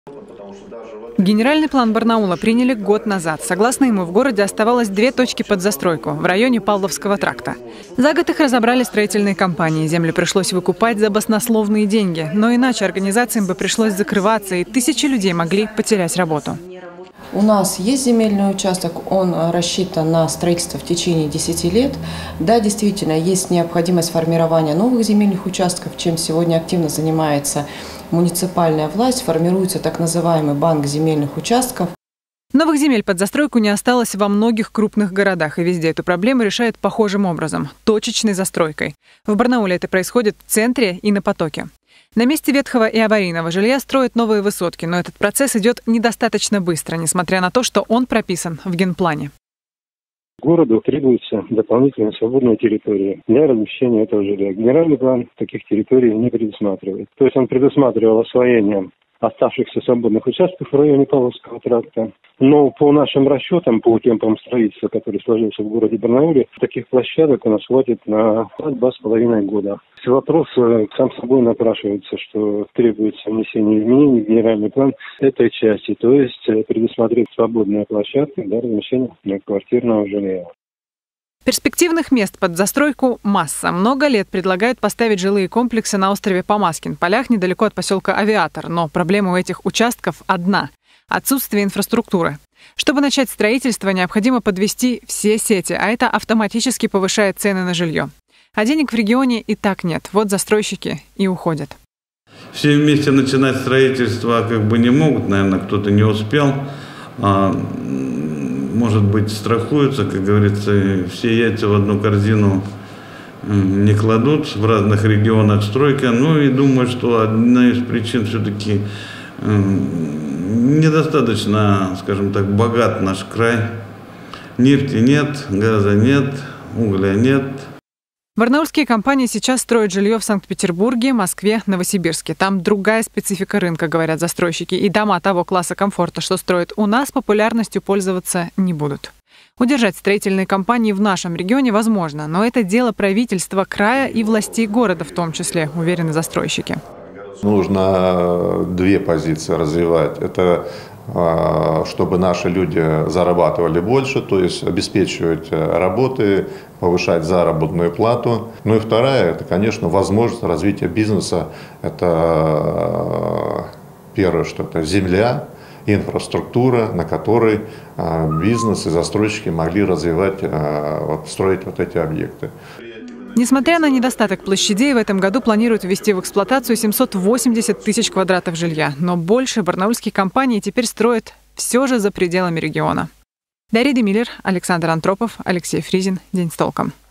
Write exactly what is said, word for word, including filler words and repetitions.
Генеральный план Барнаула приняли год назад. Согласно ему, в городе оставалось две точки под застройку в районе Павловского тракта. За год их разобрали строительные компании. Землю пришлось выкупать за баснословные деньги. Но иначе организациям бы пришлось закрываться, и тысячи людей могли потерять работу. У нас есть земельный участок, он рассчитан на строительство в течение десяти лет. Да, действительно, есть необходимость формирования новых земельных участков, чем сегодня активно занимается муниципальная власть. Формируется так называемый банк земельных участков. Новых земель под застройку не осталось во многих крупных городах, и везде эту проблему решают похожим образом – точечной застройкой. В Барнауле это происходит в центре и на потоке. На месте ветхого и аварийного жилья строят новые высотки, но этот процесс идет недостаточно быстро, несмотря на то, что он прописан в генплане. Городу требуется дополнительная свободная территория для размещения этого жилья. Генеральный план таких территорий не предусматривает. То есть он предусматривал освоение оставшихся свободных участков в районе Павловского тракта. Но по нашим расчетам, по темпам строительства, которые сложился в городе Барнауле, таких площадок у нас хватит на два с половиной года. Вопрос сам собой напрашивается, что требуется внесение изменений в генеральный план этой части, то есть предусмотреть свободные площадки для размещения квартирного жилья. Перспективных мест под застройку масса. Много лет предлагают поставить жилые комплексы на острове Помазкин, полях недалеко от поселка Авиатор. Но проблема у этих участков одна – отсутствие инфраструктуры. Чтобы начать строительство, необходимо подвести все сети, а это автоматически повышает цены на жилье. А денег в регионе и так нет. Вот застройщики и уходят. Все вместе начинать строительство как бы не могут, наверное, кто-то не успел. Может быть, страхуются, как говорится, все яйца в одну корзину не кладут, в разных регионах стройка. Ну и думаю, что одна из причин все-таки недостаточно, скажем так, богат наш край. Нефти нет, газа нет, угля нет. Барнаульские компании сейчас строят жилье в Санкт-Петербурге, Москве, Новосибирске. Там другая специфика рынка, говорят застройщики. И дома того класса комфорта, что строят у нас, популярностью пользоваться не будут. Удержать строительные компании в нашем регионе возможно, но это дело правительства края и властей города в том числе, уверены застройщики. Нужно две позиции развивать. Это чтобы наши люди зарабатывали больше, то есть обеспечивать работы, повышать заработную плату. Ну и вторая, это, конечно, возможность развития бизнеса. Это первое, что это земля, инфраструктура, на которой бизнес и застройщики могли развивать, вот, строить вот эти объекты. Несмотря на недостаток площадей, в этом году планируют ввести в эксплуатацию семьсот восемьдесят тысяч квадратов жилья. Но больше барнаульские компании теперь строят все же за пределами региона. Дарья Демиллер, Александр Антропов, Алексей Фризин. День с толком.